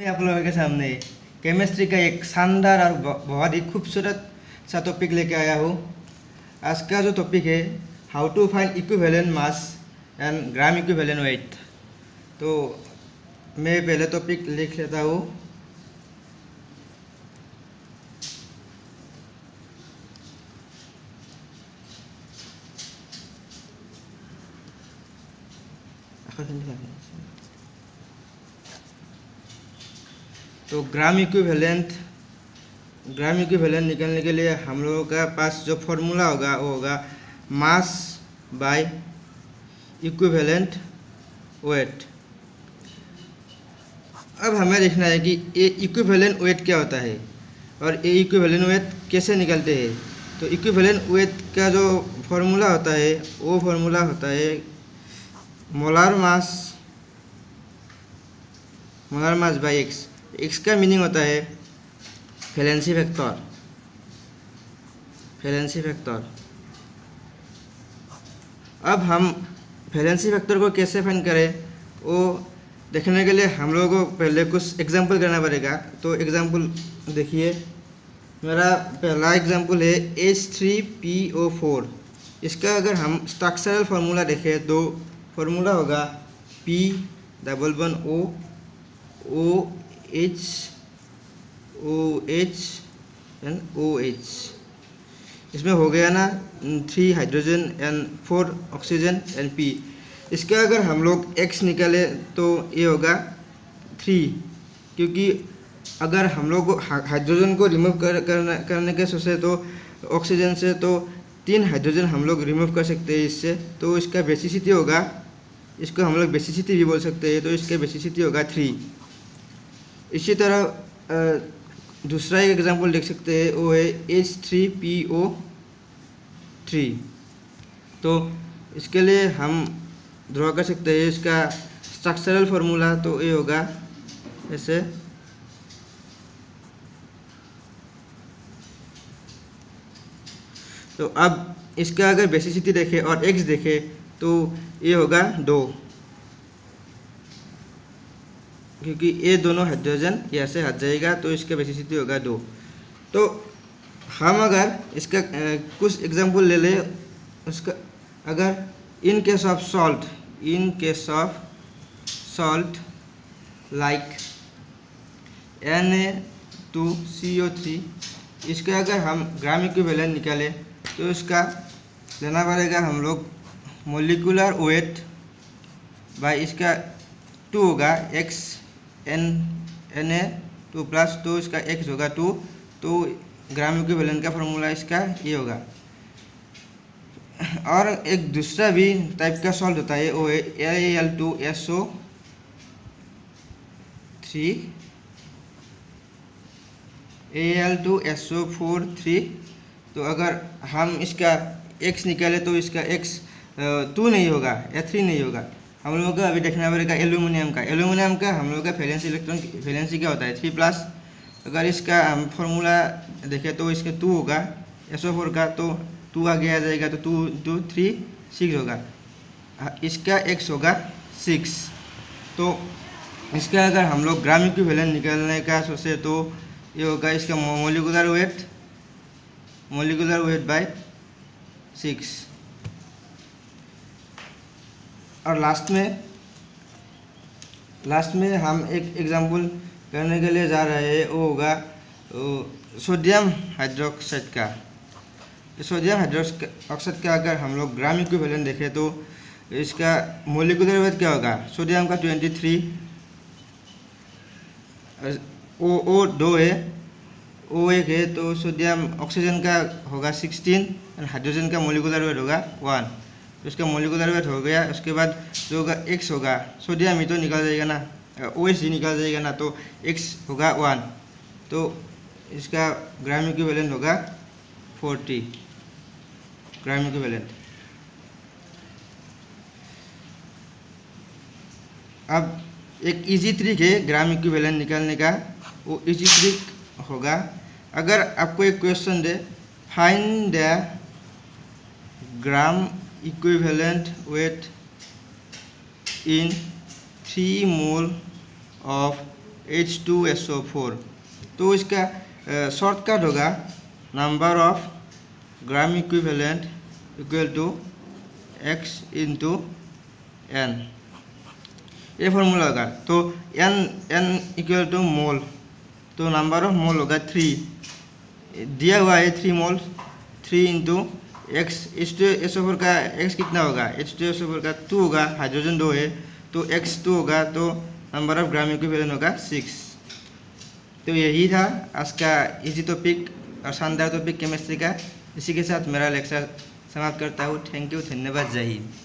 आप लोगों के सामने केमिस्ट्री का एक शानदार और बहुत ही खूबसूरत सा टॉपिक लेके आया हूँ। आज का जो टॉपिक है how to find equivalent mass and gram equivalent weight. तो मैं पहले टॉपिक लिख लेता हूँ। तो ग्राम इक्विवेलेंट निकालने के लिए हम लोगों का पास जो फॉर्मूला होगा वो होगा मास बाय इक्विवेलेंट वेट। अब हमें देखना है कि ये इक्विवेलेंट वेट क्या होता है और ये इक्विवेलेंट वेट कैसे निकलते हैं। तो इक्विवेलेंट वेट का जो फॉर्मूला होता है वो फॉर्मूला होता है molar mass by X. X का मीनिंग होता है वैलेंसी फैक्टर। अब हम वैलेंसी फैक्टर को कैसे फाइंड करें वो देखने के लिए हम लोगों को पहले कुछ एग्जांपल करना पड़ेगा। तो एग्जांपल देखिए, मेरा पहला एग्जांपल है H3PO4। इसका अगर हम स्ट्रक्चरल फार्मूला देखें तो फार्मूला होगा P double one OH and OH। इसमें हो गया ना 3 hydrogen and 4 oxygen and P। इसका अगर हम लोग X निकाले तो ये होगा 3, क्योंकि अगर हम लोग हाइड्रोजन को रिमूव करने के सोचे तो ऑक्सीजन से तो 3 हाइड्रोजन हम लोग रिमूव कर सकते हैं इससे, तो इसका बेसिसिटी होगा, इसको हम लोग बेसिसिटी भी बोल सकते हैं, तो इसका बेसिसिटी होगा 3। इसी तरह दूसरा एक एग्जांपल देख सकते हैं, वो है H3PO3। तो इसके लिए हम ड्रॉ कर सकते हैं इसका स्ट्रक्चरल फार्मूला। तो ये होगा ऐसे, तो अब इसका अगर बेसिसिटी देखें और एक्स देखें तो ये होगा 2, क्योंकि ये दोनों हाइड्रोजन यहाँ से हट जाएगा, तो इसका बेसिसिटी होगा 2। तो हम अगर इसका कुछ एग्जांपल ले लें, उसका अगर in case of salt like Na2CO3, इसका अगर हम ग्राम इक्विवेलेंट निकालें तो इसका लेना पड़ेगा हम लोग मोलिकुलर वेट बाय इसका 2 होगा x Na2 प्लस 2, इसका x होगा 2। तो ग्राम इक्विवेलेंट का फॉर्मूला इसका ये होगा। और एक दूसरा भी टाइप का सॉल्ट होता है, वो है Al2SO4 तो अगर हम इसका x निकाले तो इसका x 2 नहीं होगा या 3 नहीं होगा। हम लोगों का अभी देखना पड़ेगा एल्यूमिनियम का हम लोगों का वैलेंसी क्या होता है 3+। अगर इसका हम फॉर्मूला देखें तो इसका 2 होगा SO4 का, तो 2 आगे आ जाएगा, तो 2 3 6 होगा। इसका x होगा 6। तो इसका अगर हम लोग ग्राम इक्विवेलेंट निकालने का सोचे तो ये होगा इसका मोलिकुलर वेट बाय 6। और लास्ट में हम एक एग्जांपल करने के लिए जा रहे हैं, वो होगा सोडियम हाइड्रोक्साइड का। सोडियम हाइड्रोक्साइड का अगर हम लोग ग्राम इक्विवेलेंट देखें तो इसका मोलिकुलर वेट क्या होगा, सोडियम का 23, O 2 है, O 1 है, तो सोडियम ऑक्सीजन का होगा 16 और हाइड्रोजन का मोलिकुलर वेट होगा 1। तो इसका मोलिकुलर वेट हो गया। उसके बाद जो होगा x होगा, सोडियम ही तो निकल जाएगा ना, OH ही निकल जाएगा ना, तो x होगा 1। तो इसका ग्राम इक्विवेलेंट होगा 40 ग्राम इक्विवेलेंट। अब एक इजी ट्रिक है ग्राम इक्विवेलेंट निकालने का। वो इजी ट्रिक होगा, अगर आपको एक क्वेश्चन दे find the gram equivalent weight in 3 mole of H2SO4। तो इसका शॉर्टकट होगा number of gram equivalent equal to X into N, ये फॉर्मूला होगा। तो N इक्वल टू मोल, तो नंबर ऑफ मोल होगा 3, दिया हुआ है 3 मोल, 3 इंटू X, H2SO4 का X कितना होगा, H2SO4 का 2 होगा, हाइड्रोजन 2 है तो X 2 होगा, तो नंबर ऑफ ग्राम इक्विवेलेंट होगा 6। तो यही था आज का इजी टॉपिक और शानदार टॉपिक केमिस्ट्री का। इसी के साथ मेरा लेक्चर समाप्त करता हूँ। थैंक यू, धन्यवाद, जय हिंद।